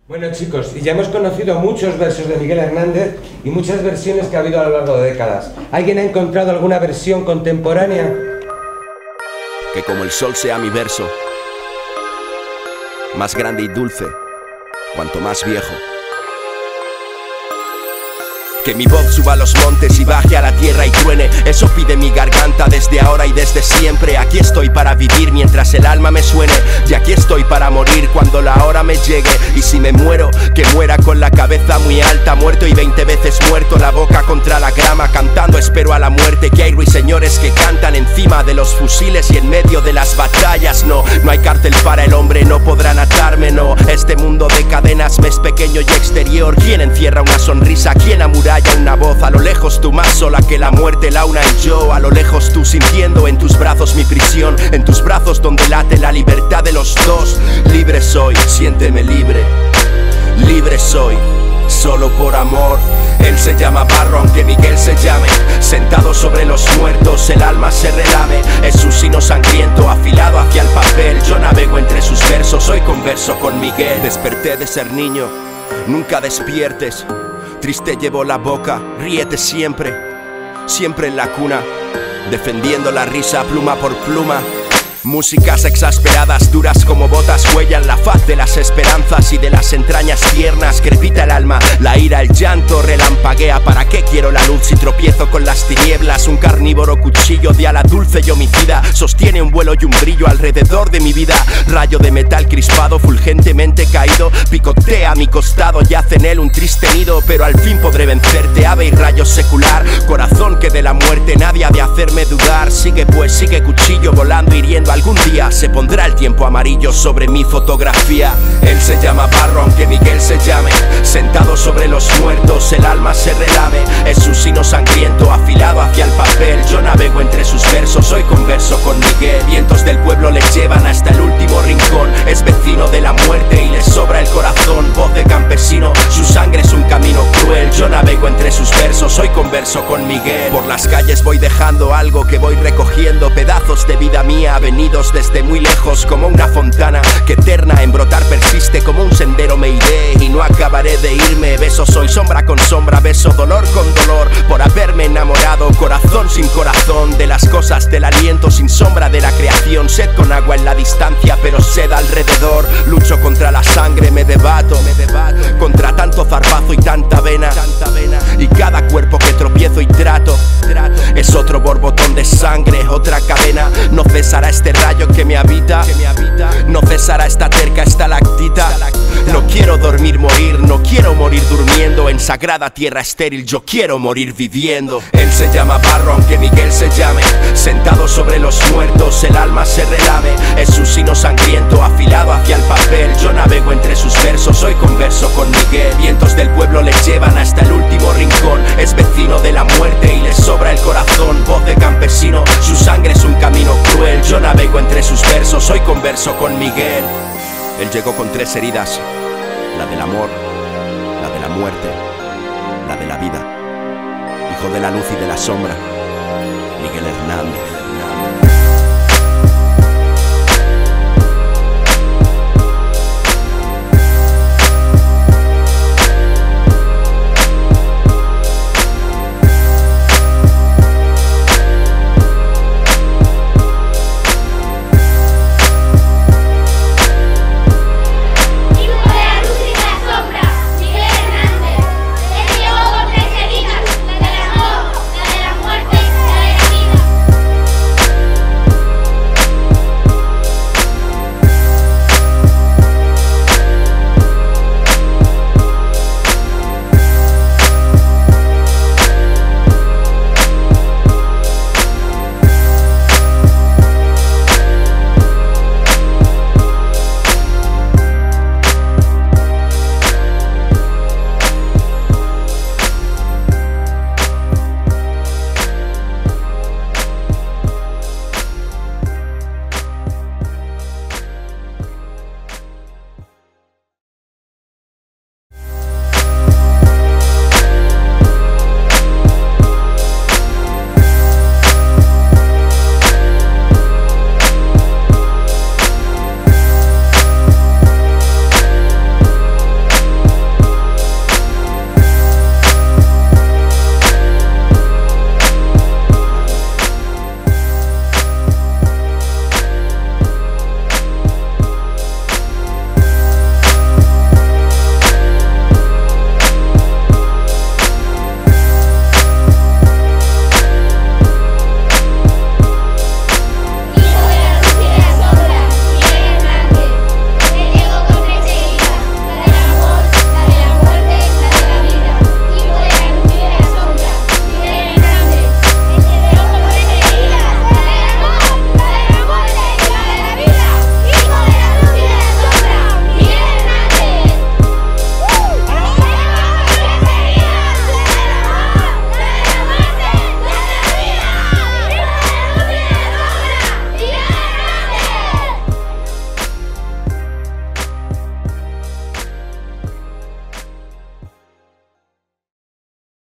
Bueno chicos, y ya hemos conocido muchos versos de Miguel Hernández y muchas versiones que ha habido a lo largo de décadas. ¿Alguien ha encontrado alguna versión contemporánea? Que como el sol sea mi verso, más grande y dulce, cuanto más viejo. Que mi voz suba a los montes y baje a la tierra y truene. Eso pide mi garganta desde ahora y desde siempre. Aquí estoy para vivir mientras el alma me suene. Y aquí estoy para morir cuando la hora me llegue. Y si me muero, que muera con la cabeza muy alta. Muerto y 20 veces muerto, la boca contra la grama. Cantando espero a la muerte, que hay ruiseñores que cantan encima de los fusiles y en medio de las batallas. No hay cárcel para el hombre, no podrán atarme, no. Este mundo de cadenas me es pequeño y exterior. ¿Quién encierra una sonrisa? ¿Quién amuralla una voz? A lo lejos tú más sola que la muerte, la una y yo. A lo lejos tú sintiendo en tus brazos mi prisión, en tus brazos donde late la libertad de los dos. Libre soy, siénteme libre. Libre soy, solo por amor. Él se llama Barro aunque Miguel se llame. Sentado sobre los muertos el alma se relame. Es un sino sangriento afilado hacia el papel. Yo navego entre sus versos, hoy converso con Miguel. Desperté de ser niño, nunca despiertes. Triste llevo la boca, ríete siempre. Siempre en la cuna, defendiendo la risa pluma por pluma. Músicas exasperadas, duras como botas, huellan la faz de las esperanzas y de las entrañas tiernas. Crepita el alma, la ira, el llanto relampaguea. ¿Para qué quiero la luz si tropiezo con las tinieblas? Un carnívoro cuchillo de ala dulce y homicida sostiene un vuelo y un brillo alrededor de mi vida. Rayo de metal crispado, fulgentemente caído, picotea a mi costado, yace en él un triste nido. Pero al fin podré vencerte, ave y rayo secular. Corazón que de la muerte nadie ha de hacerme dudar. Sigue pues, sigue cuchillo volando, hiriendo. Algún día se pondrá el tiempo amarillo sobre mi fotografía. Él se llama Barro aunque Miguel se llame. Sentado sobre los muertos el alma se relame. Es un sino sangriento afilado hacia el papel. Yo navego entre sus versos, hoy converso con Miguel. Vientos del pueblo le llevan hasta el último rincón. Es vecino de la muerte y le sobra el corazón. Voz de campesino, su sangre es un camino cruel. Yo navego entre sus versos, hoy converso con Miguel. Por las calles voy dejando algo que voy recogiendo. Pedazos de vida mía venidos desde muy lejos como una fontana que eterna en brotar persiste. Como un sendero me iré y no acabaré de irme. Beso soy sombra con sombra, beso dolor con dolor. Por haberme enamorado, corazón sin corazón. De las cosas del aliento sin sombra de la creación. Sed con agua en la distancia pero sed alrededor. Lucho contra la sangre, me debato contra tanto zarpazo y tanta vena. Y cada cuerpo que tropiezo y trato es otro borbotón de sangre, otra cadena. No cesará este rayo que me habita, no cesará esta terca estalactita. No quiero dormir, morir, no quiero morir durmiendo. En sagrada tierra estéril yo quiero morir viviendo. Él se llama Barro aunque Miguel se llame. Sentado sobre los muertos el alma se relame. Es un sino sangriento afilado hacia el papel. Yo navego entre sus versos, hoy converso con Miguel. Vientos del pueblo le llevan hasta el último rincón. Es vecino de la muerte y le sobra el corazón. Voz de campesino, su sangre es un camino cruel. Yo navego entre sus versos, hoy converso con Miguel. Él llegó con 3 heridas: la del amor, la de la muerte, la de la vida. Hijo de la luz y de la sombra, Miguel Hernández.